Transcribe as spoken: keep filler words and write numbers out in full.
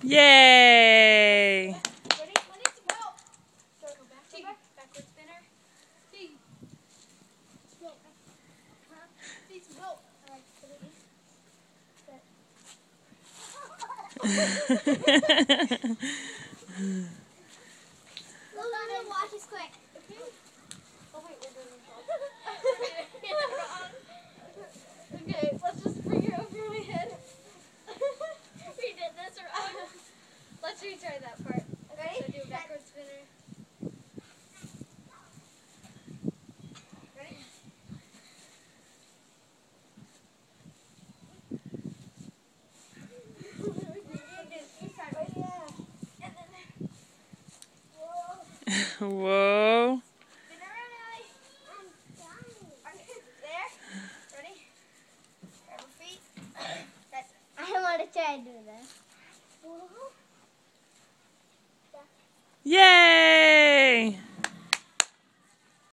Yay! Ready? I need some help. Go back, go back. Backward spinner. See. Need some help. Alright, Hold on and watch this quick. Okay. Oh wait, we're doing it wrong. Okay, let's just bring it over my head. We did this wrong. Let's retry that part. Ready? So do a backward spinner. Ready? Whoa. Spin around, Allie. There. Ready? Grab your feet. That's, I want to try to do this. Yay!